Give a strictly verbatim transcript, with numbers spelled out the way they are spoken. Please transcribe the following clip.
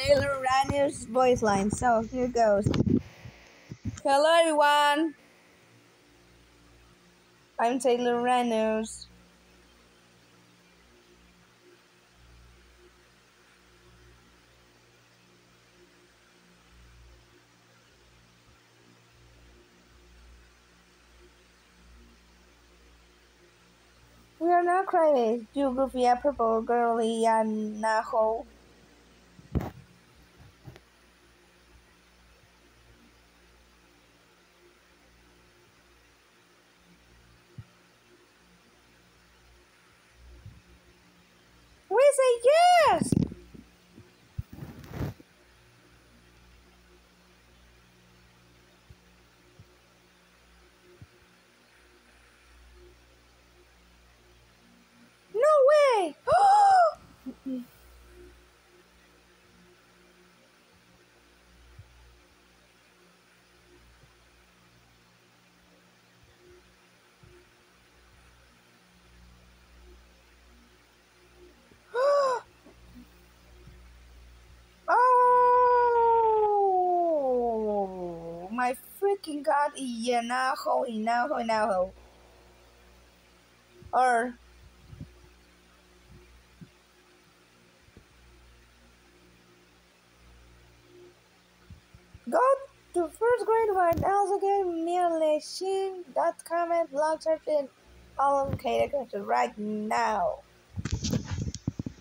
Taylor Uranius voice line. So here goes. Hello everyone. I'm Taylor Uranius. We are now creating geography a purple girly and Naho. We say yes! No way! Oh my freaking god, Ianaho, Inaho, Inaho. Or go to first grade and also get merely dot com and blog searching all located right now.